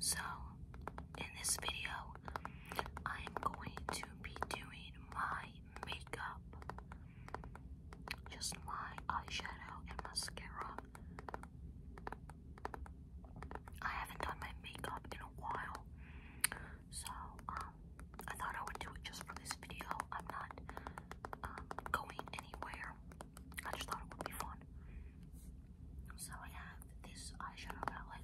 So, in this video, I am going to be doing my makeup. Just my eyeshadow and mascara. I haven't done my makeup in a while, so I thought I would do it just for this video. I'm not going anywhere. I just thought it would be fun. So I have this eyeshadow palette.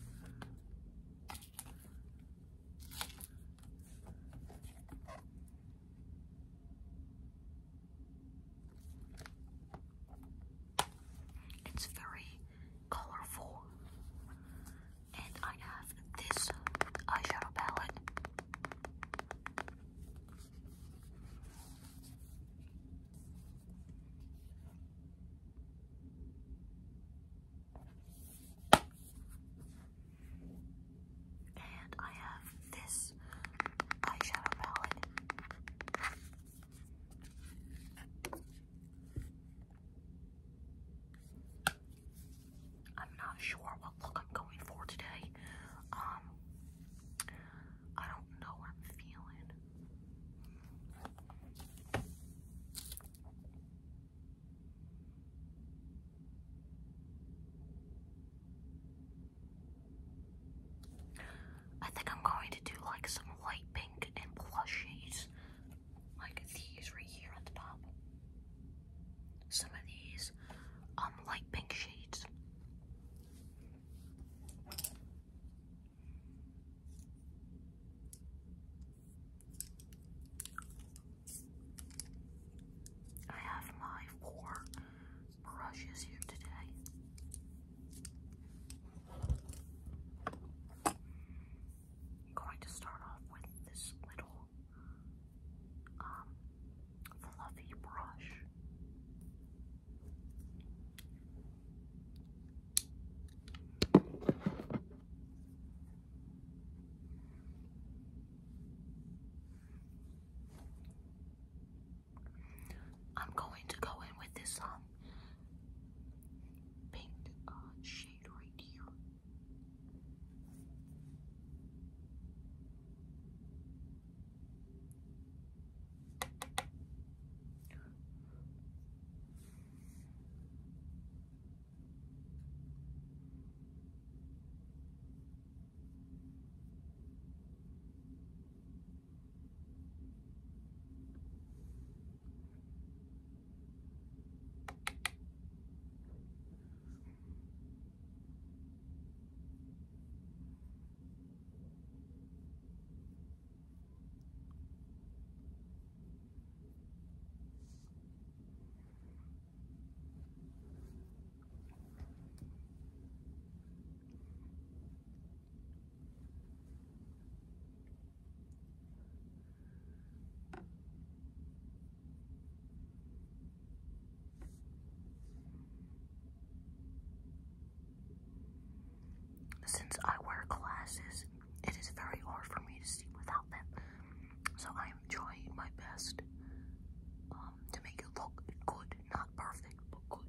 It's very colorful. And I have this eyeshadow palette. And I have this eyeshadow palette. I'm not sure what look I'm going for today. I don't know what I'm feeling. I think I'm going to do like some light pink and blush shades. Like these right here at the top. Some of these light pink shades. I have my 4 brushes here today. I'm going to start off with this little fluffy brush. I'm going to go in with this pink shade right here. Since I wear glasses, it is very hard for me to see without them. So I am trying my best to make it look good. Not perfect, but good.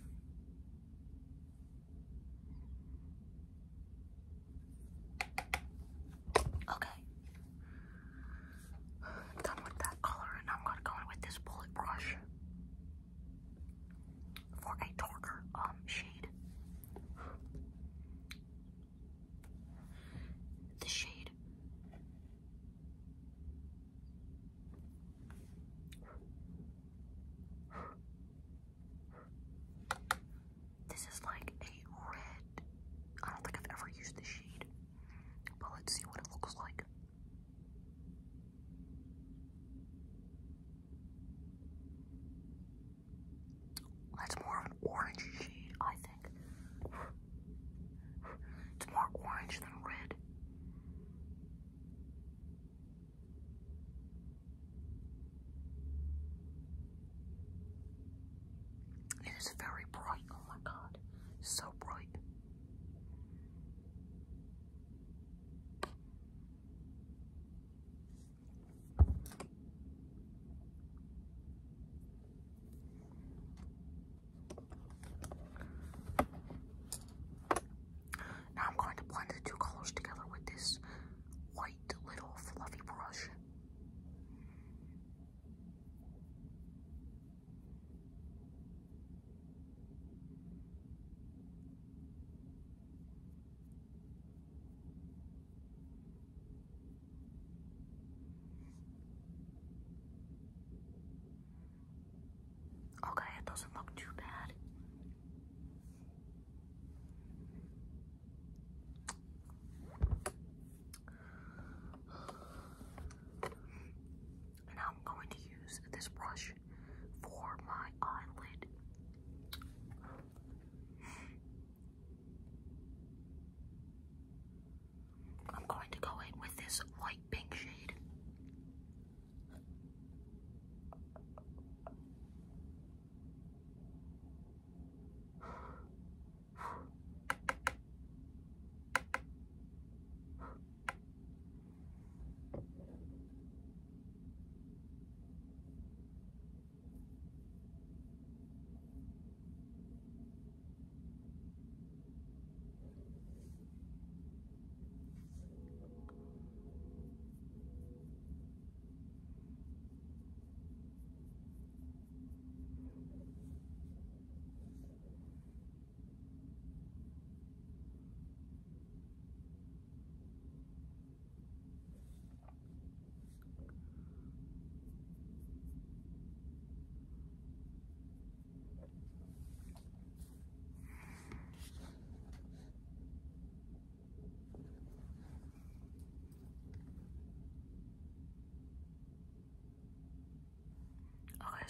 Okay. Done with that color, and I'm going to go in with this bullet brush for a darker shade. The shade this is like a red. I don't think I've ever used this shade, but let's see what it looks like. That's more of an orange shade, I think. It's more orange than red. It is very bright. Oh my god.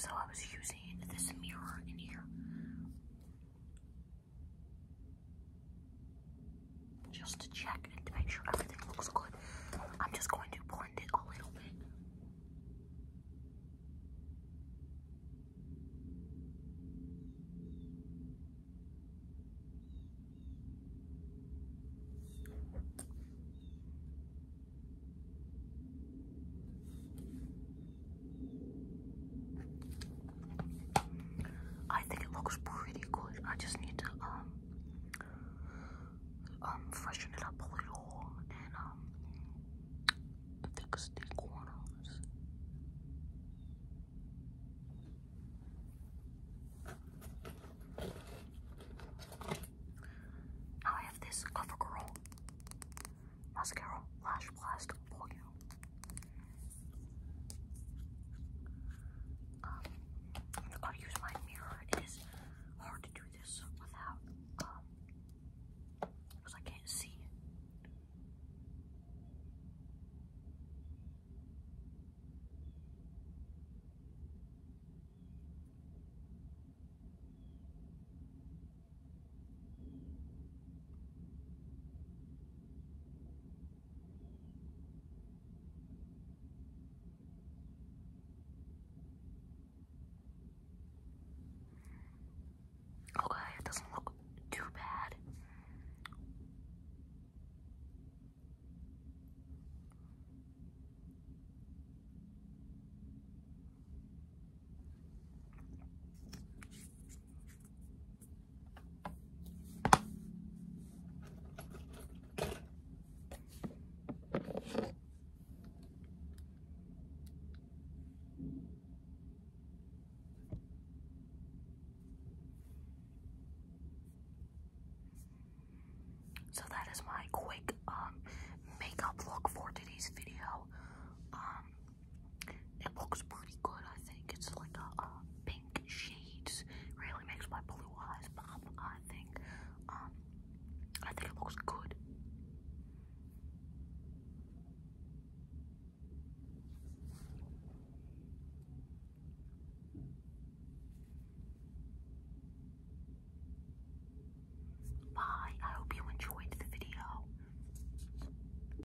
so I was using this mirror in here just to check and to make sure everything looks good. I'm just going to blend it a little bit. I think it looks pretty good. I just need to freshen it up a little and fix the corners. Now I have this CoverGirl mascara lash blast for you. I'm gonna use my mirror. It is hard to do this without because I can't see. Okay, it doesn't look too bad. So that is my quick makeup look for today's video. It looks pretty good, I think. It's like a pink shades. Really makes my blue eyes pop, I think. I think it looks good.